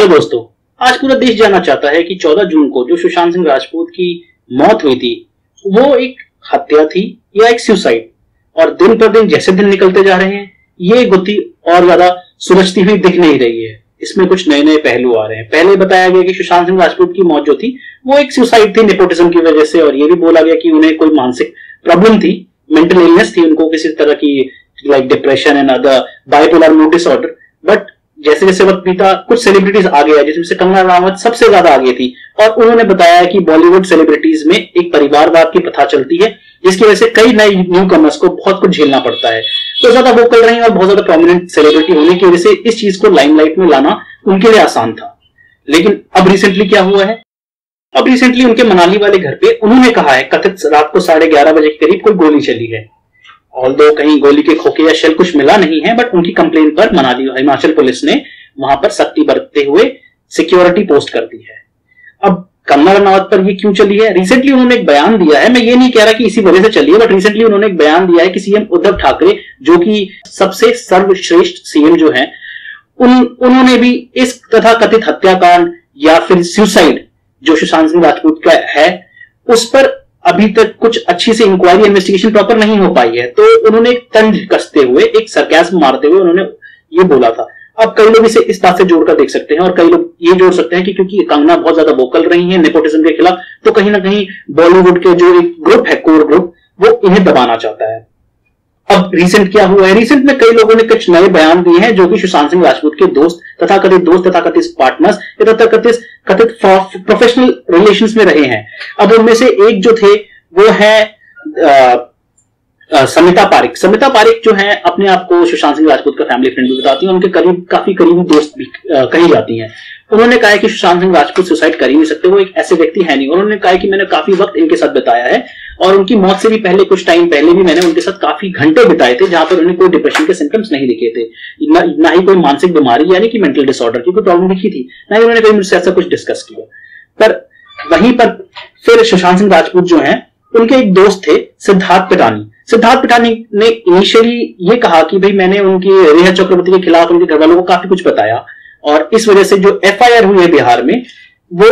Hello दोस्तों, आज पूरा देश जानना चाहता है कि 14 जून को जो सुशांत सिंह राजपूत की मौत हुई थी वो एक हत्या थी या एक सुसाइड। और दिन पर दिन जैसे दिन निकलते जा रहे हैं ये गुत्थी और ज्यादा सुलझती हुई दिख नहीं रही है। इसमें कुछ नए नए पहलू आ रहे हैं। पहले बताया गया कि सुशांत सिंह राजपूत की मौत जो थी वो एक सुसाइड थी नेपोटिज्म की वजह से, और ये भी बोला गया कि उन्हें कोई मानसिक प्रॉब्लम थी, मेंटल इलनेस थी, उनको किसी तरह की like depression and other bipolar mood disorder. But जैसे जैसे वक्त बीता कुछ सेलिब्रिटीज आ गया, जिसमें कंगना रनावत सबसे ज्यादा आगे थी, और उन्होंने बताया कि बॉलीवुड सेलिब्रिटीज में एक परिवारवाद की प्रथा चलती है जिसकी वजह से कई नए न्यू कमर्स को बहुत कुछ झेलना पड़ता है। तो ज्यादा वोकल रही और बहुत ज्यादा प्रोमिनेंट सेलिब्रिटी होने की वजह से इस चीज को लाइमलाइट में लाना उनके लिए आसान था। लेकिन अब रिसेंटली क्या हुआ है? अब रिसेंटली उनके मनाली वाले घर पे उन्होंने कहा है कथित रात को 11:30 बजे के करीब कोई गोली चली है। ऑल्दो कहीं गोली के खोखे या शेल कुछ मिला नहीं है, बट उनकी कंप्लेन पर मनाली हिमाचल पुलिस ने वहां पर सख्ती बरतते हुए सिक्योरिटी पोस्ट कर दी है। अब कंगना रनावत पर ये क्यों चली है? रिसेंटली उन्होंने एक बयान दिया है, मैं ये नहीं कह रहा कि इसी वजह से चली है, बट रिसेंटली उन्होंने एक बयान दिया है कि सीएम उद्धव ठाकरे जो कि सबसे सर्वश्रेष्ठ सीएम जो है उन्होंने भी इस तथा कथित हत्याकांड या फिर सुसाइड जो सुशांत सिंह राजपूत का है उस पर अभी तक कुछ अच्छी से इंक्वायरी इन्वेस्टिगेशन प्रॉपर नहीं हो पाई है। तो उन्होंने एक तंज कसते हुए, एक सरकाज़्म मारते हुए उन्होंने ये बोला था। अब कई लोग इसे इस बात से जोड़कर देख सकते हैं और कई लोग ये जोड़ सकते हैं कि क्योंकि कंगना बहुत ज्यादा वोकल रही है नेपोटिज्म के खिलाफ, तो कहीं ना कहीं बॉलीवुड के जो एक ग्रुप है, कोर ग्रुप, वो इन्हें दबाना चाहता है। अब रिसेंट क्या हुआ है? रिसेंट में कई लोगों ने कुछ नए बयान दिए हैं जो कि सुशांत सिंह राजपूत के दोस्त तथा कथित पार्टनर्स तथा कथित प्रोफेशनल रिलेशंस में रहे हैं। अब उनमें से एक जो थे वो है समिता पारिक। समिता पारिक जो है अपने आप को सुशांत सिंह राजपूत का फैमिली फ्रेंड भी बताती है, उनके काफी करीबी दोस्त भी कही जाती हैं। उन्होंने कहा है कि सुशांत सिंह राजपूत सुसाइड कर ही नहीं सकते, वो एक ऐसे व्यक्ति है नहीं। उन्होंने कहा है कि मैंने काफी वक्त इनके साथ बिताया है और उनकी मौत से भी पहले कुछ टाइम पहले भी मैंने उनके साथ काफी घंटे बिताए थे जहां पर उन्हें कोई डिप्रेशन के सिम्टम्स नहीं दिखे थे, ना ही कोई मानसिक बीमारी यानी कि मेंटल डिसऑर्डर की कोई प्रॉब्लम दिखी थी, ना ही उन्होंने कहीं मुझसे ऐसा कुछ डिस्कस किया। पर वहीं पर फिर सुशांत सिंह राजपूत जो है उनके एक दोस्त थे सिद्धार्थ पिटानी। सिद्धार्थ पिटानी ने इनिशियली ये कहा कि भाई मैंने उनकी रेहा चक्रवर्ती के खिलाफ उनके घर वालों को काफी कुछ बताया और इस वजह से जो एफआईआर हुई है बिहार में वो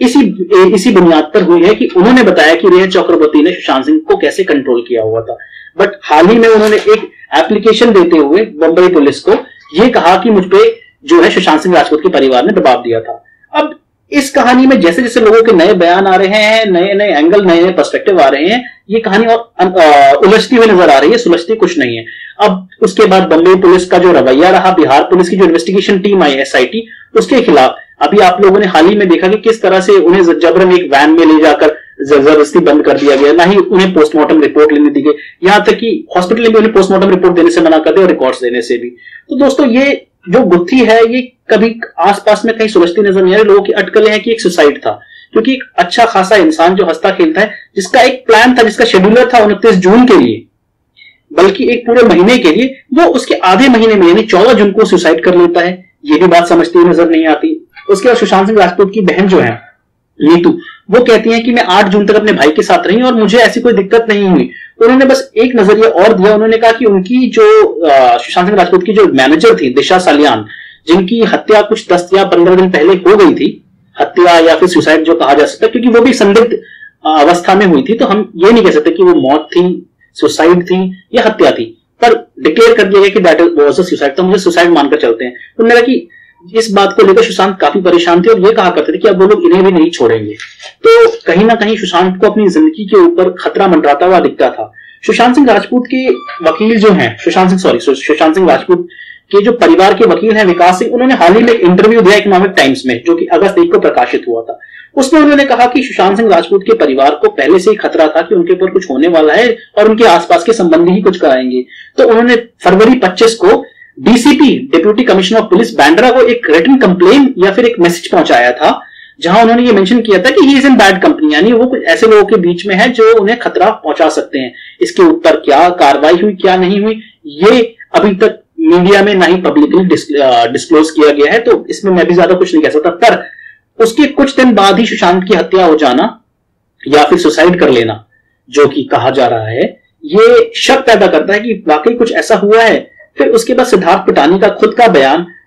इसी बुनियाद पर हुई है कि उन्होंने बताया कि रेहा चक्रवर्ती ने सुशांत सिंह को कैसे कंट्रोल किया हुआ था। बट हाल ही में उन्होंने एक एप्लीकेशन देते हुए बंबई पुलिस को ये कहा कि मुझ पे जो है सुशांत सिंह राजपूत के परिवार ने दबाव दिया था। अब इस कहानी में जैसे जैसे लोगों के नए बयान आ रहे हैं, नए नए एंगल, नए नए पर्सपेक्टिव आ रहे हैं, ये कहानी और उलझती हुई नजर आ रही है, सुलझती कुछ नहीं है। अब उसके बाद बंबई पुलिस का जो रवैया रहा, बिहार पुलिस की जो इन्वेस्टिगेशन टीम आई एसआईटी, उसके खिलाफ अभी आप लोगों ने हाल ही में देखा कि किस तरह से उन्हें जबरन एक वैन में ले जाकर जबरदस्ती बंद कर दिया गया, ना ही उन्हें पोस्टमार्टम रिपोर्ट लेने दी गई, यहां तक कि हॉस्पिटल ने भी उन्हें पोस्टमार्टम रिपोर्ट देने से मना कर दिया और रिकॉर्ड्स देने से भी। तो दोस्तों ये जो गुत्थी है ये कभी आसपास में कहीं सुलझती नजर नहीं आ रही। लोगों की अटकलें हैं कि एक सुसाइड था, क्योंकि एक अच्छा खासा इंसान जो हंसता खेलता है, जिसका एक प्लान था, जिसका शेड्यूलर था 29 जून के लिए, बल्कि एक पूरे महीने के लिए, वो उसके आधे महीने में यानी 14 जून को सुसाइड कर लेता है। ये भी बात समझती हुई नजर नहीं आती। उसके बाद सुशांत सिंह राजपूत की बहन जो है नीतू, वो कहती है कि मैं 8 जून तक अपने भाई के साथ रही और मुझे ऐसी कोई दिक्कत नहीं हुई। उन्होंने बस एक नजरिया और दिया, उन्होंने कहा कि उनकी जो सुशांत सिंह राजपूत की जो मैनेजर थी दिशा सालियान, जिनकी हत्या कुछ 10 या 15 दिन पहले हो गई थी, हत्या या फिर सुसाइड जो कहा जा सकता है, क्योंकि वो भी संदिग्ध अवस्था में हुई थी, तो हम ये नहीं कह सकते कि वो मौत थी, सुसाइड थी या हत्या थी, पर डिक्लेयर कर दिया गया कि दैट वाज अ सुसाइड, तो मुझे सुसाइड मानकर चलते हैं। उन्होंने कहा कि इस बात को लेकर सुशांत काफी परेशान थे और ये कहा करते थे कि अब वो लोग इन्हें भी नहीं छोड़ेंगे। तो कहीं ना कहीं सुशांत को अपनी जिंदगी के ऊपर खतरा मंडराता हुआ दिखता था। सुशांत सिंह राजपूत के वकील जो हैं, सुशांत सिंह राजपूत के जो परिवार के वकील हैं विकास सिंह, उन्होंने हाल ही में एक इंटरव्यू दिया इकोनॉमिक टाइम्स में, जो कि अगस्त 1 को प्रकाशित हुआ था। उसमें उन्होंने कहा कि सुशांत सिंह राजपूत के परिवार को पहले से ही खतरा था कि उनके ऊपर कुछ होने वाला है और उनके आसपास के संबंधी ही कुछ कराएंगे। तो उन्होंने फरवरी 25 को DCP, deputy commissioner of police Bandra को एक रिटन कंप्लेन या फिर एक मैसेज पहुंचाया था, जहां उन्होंने ये मेंशन किया था कि he is in bad company, यानी वो कुछ ऐसे लोगों के बीच में है जो उन्हें खतरा पहुंचा सकते हैं। इसके ऊपर क्या कार्रवाई हुई क्या नहीं हुई ये अभी तक मीडिया में ना ही पब्लिकली डिस्क्लोज किया गया है, तो इसमें मैं भी ज्यादा कुछ नहीं कह सकता। पर उसके कुछ दिन बाद ही सुशांत की हत्या हो जाना या फिर सुसाइड कर लेना जो कि कहा जा रहा है, ये शक पैदा करता है कि वाकई कुछ ऐसा हुआ है। फिर उसके बाद सिद्धार्थ पिटानी का खुद का बयान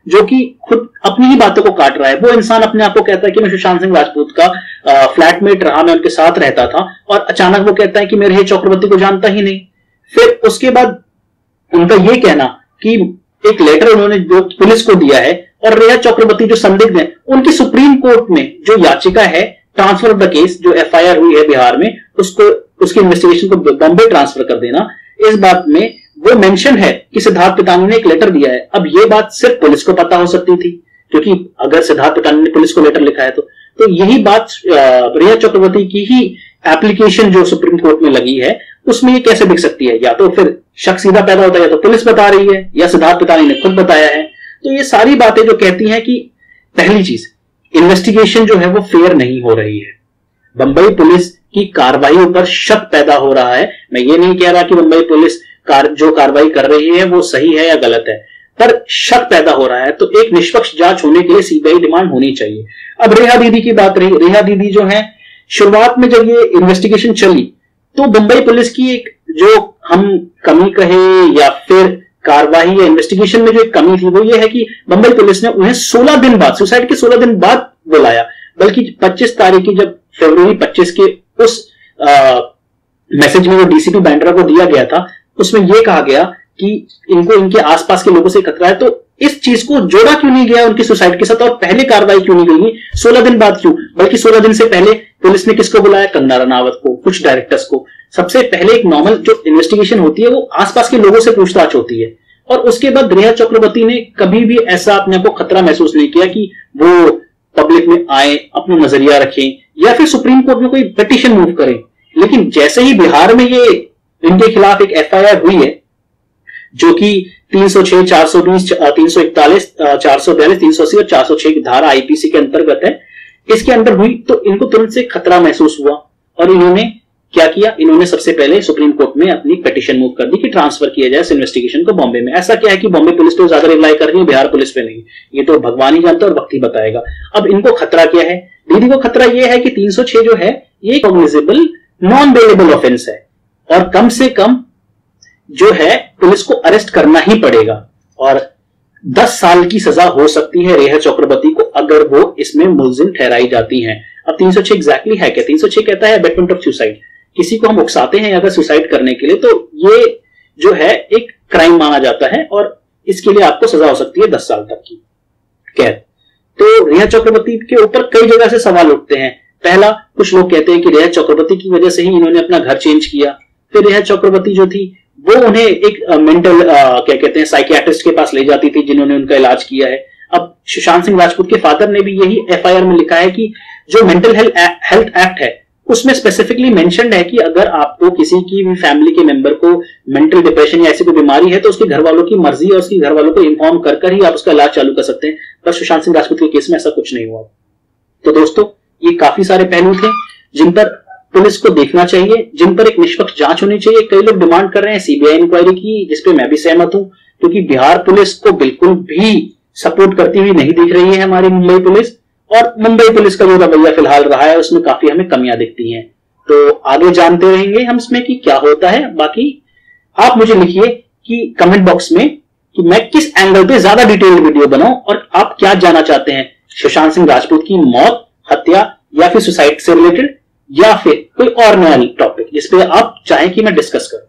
जो कि खुद अपनी ही बातों को काट रहा है। वो इंसान अपने आप को कहता है कि मैं सुशांत सिंह राजपूत का फ्लैटमेट रहा, मैं उनके साथ रहता था, और अचानक वो कहता है कि मैं रेहा चक्रवर्ती को जानता ही नहीं। फिर उसके बाद उनका ये कहना कि एक लेटर उन्होंने जो पुलिस को दिया है, और रेहा चक्रवर्ती जो संदिग्ध है उनकी सुप्रीम कोर्ट में जो याचिका है ट्रांसफर ऑफ द केस, जो एफआईआर हुई है बिहार में, उसको उसकी इन्वेस्टिगेशन को बॉम्बे ट्रांसफर कर देना, इस बात में वो मेंशन है कि सिद्धार्थ पितानी ने एक लेटर दिया है। अब ये बात सिर्फ पुलिस को पता हो सकती थी, क्योंकि अगर सिद्धार्थ पितानी ने पुलिस को लेटर लिखा है तो यही बात रेहा चक्रवर्ती की ही एप्लीकेशन जो सुप्रीम कोर्ट में लगी है उसमें ये कैसे दिख सकती है? या तो फिर शक सीधा पैदा होता है, या तो पुलिस बता रही है, या सिद्धार्थ पितानी ने खुद बताया है। तो ये सारी बातें जो कहती हैं कि पहली चीज, इन्वेस्टिगेशन जो है वो फेयर नहीं हो रही है, बंबई पुलिस की कार्रवाई पर शक पैदा हो रहा है। मैं ये नहीं कह रहा कि बंबई पुलिस जो कार्रवाई कर रही है वो सही है या गलत है, पर शक पैदा हो रहा है। तो एक निष्पक्ष जांच होने के लिए सीबीआई डिमांड होनी चाहिए। अब रेहा दीदी की बात रही, रेहा दीदी जो है शुरुआत में जब ये इन्वेस्टिगेशन चली तो बंबई पुलिस की एक जो हम कमी कहे या फिर कार्रवाई या इन्वेस्टिगेशन में जो एक कमी थी वो ये है कि बंबई पुलिस ने उन्हें 16 दिन बाद, सुसाइड के 16 दिन बाद बुलाया, बल्कि 25 तारीख की जब फरवरी 25 के उस मैसेज में जो डीसीपी बैंड्रा को दिया गया था उसमें यह कहा गया कि इनको इनके आसपास के लोगों से खतरा है, तो इस चीज को जोड़ा क्यों नहीं गया उनकी सुसाइड के साथ, और पहले कार्रवाई क्यों नहीं गई 16 दिन बाद क्यों? बल्कि 16 दिन से पहले पुलिस ने किसको बुलाया? कंगना रनावत को, कुछ डायरेक्टर्स को। सबसे पहले एक नॉर्मल जो इन्वेस्टिगेशन होती है वो आसपास के लोगों से पूछताछ होती है, और उसके बाद रेहा चक्रवर्ती ने कभी भी ऐसा अपने को खतरा महसूस नहीं किया कि वो पब्लिक में आए, अपना नजरिया रखें या फिर सुप्रीम कोर्ट में कोई पिटीशन मूव करें। लेकिन जैसे ही बिहार में ये इनके खिलाफ एक एफआईआर हुई है जो कि 306, 420, 341, 442, 380 और 406 की धारा आईपीसी के अंतर्गत है, इसके अंदर हुई, तो इनको तुरंत से खतरा महसूस हुआ और इन्होंने क्या किया? इन्होंने सबसे पहले सुप्रीम कोर्ट में अपनी पिटीशन मूव कर दी कि ट्रांसफर किया जाए इस इन्वेस्टिगेशन को बॉम्बे में। ऐसा क्या है कि बॉम्बे पुलिस तो ज्यादा रिलाई कर रही है, बिहार पुलिस पे नहीं, ये तो भगवान ही जानता है और वक्त ही बताएगा। अब इनको खतरा क्या है? दीदी को खतरा यह है कि 306 जो है ये कॉग्निजेबल नॉन बेलेबल ऑफेंस है, और कम से कम जो है पुलिस को अरेस्ट करना ही पड़ेगा, और 10 साल की सजा हो सकती है रेहा चक्रवर्ती को अगर वो इसमें मुलजिम ठहराई जाती हैं। अब 306 एग्जैक्टली है क्या? 306 कहता है अबेटमेंट ऑफ सुसाइड, किसी को हम उकसाते हैं अगर सुसाइड करने के लिए तो ये जो है एक क्राइम माना जाता है, और इसके लिए आपको सजा हो सकती है 10 साल तक की कैद। तो रेहा चक्रवर्ती के ऊपर कई जगह से सवाल उठते हैं। पहला, कुछ लोग कहते हैं कि रेहा चक्रवर्ती की वजह से ही इन्होंने अपना घर चेंज किया। फिर रेहा चक्रवर्ती जो थी वो उन्हें एक मेंटल क्या कहते हैं साइकियाट्रिस्ट के पास ले जाती थी जिन्होंने उनका इलाज किया है। अब सुशांत सिंह राजपूत के फादर ने भी यही एफआईआर में लिखा है कि जो मेंटल हेल्थ एक्ट है उसमें स्पेसिफिकली मेंशन्ड है कि अगर आपको किसी की भी फैमिली के मेंबर को मेंटल डिप्रेशन या ऐसी कोई बीमारी है तो उसके घर वालों की मर्जी और उसके घर वालों को इन्फॉर्म कर ही आप उसका इलाज चालू कर सकते हैं। पर सुशांत सिंह राजपूत के केस में ऐसा कुछ नहीं हुआ। तो दोस्तों, ये काफी सारे पहलू थे जिन पर पुलिस को देखना चाहिए, जिन पर एक निष्पक्ष जांच होनी चाहिए। कई लोग डिमांड कर रहे हैं सीबीआई इंक्वायरी की, जिसपे मैं भी सहमत हूं, क्योंकि बिहार पुलिस को बिल्कुल भी सपोर्ट करती हुई नहीं दिख रही है हमारी मुंबई पुलिस, और मुंबई पुलिस का जो रवैया फिलहाल रहा है उसमें काफी हमें कमियां दिखती हैं। तो आगे जानते रहेंगे हम इसमें कि क्या होता है। बाकी आप मुझे लिखिए कि कमेंट बॉक्स में कि मैं किस एंगल पे ज्यादा डिटेल्ड वीडियो बनाऊं, और आप क्या जानना चाहते हैं, सुशांत सिंह राजपूत की मौत, हत्या, या फिर सुसाइड से रिलेटेड, या फिर कोई और नया टॉपिक जिसपे आप चाहें कि मैं डिस्कस करूं।